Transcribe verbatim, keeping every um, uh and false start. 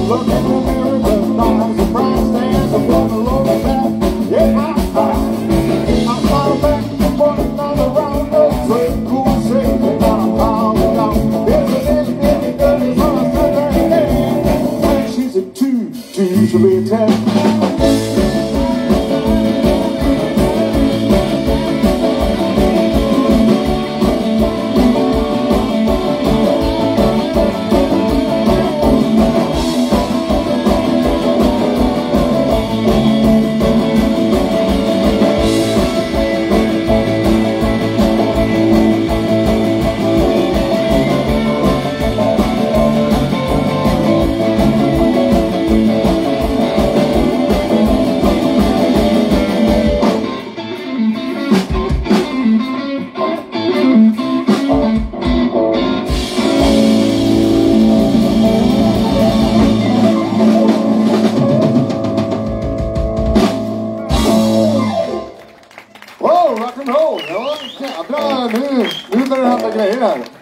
Look in the mirror, the eyes of bright stands upon the lower back. In my eye, I smile back for another round of trade. Cool shade, and I'm howling down. There's an itty bitty girl on a Sunday day. And she's a two, two should be a ten. Rock'n'roll, ja, jävlar, nu, nu börjar det hända grejer här.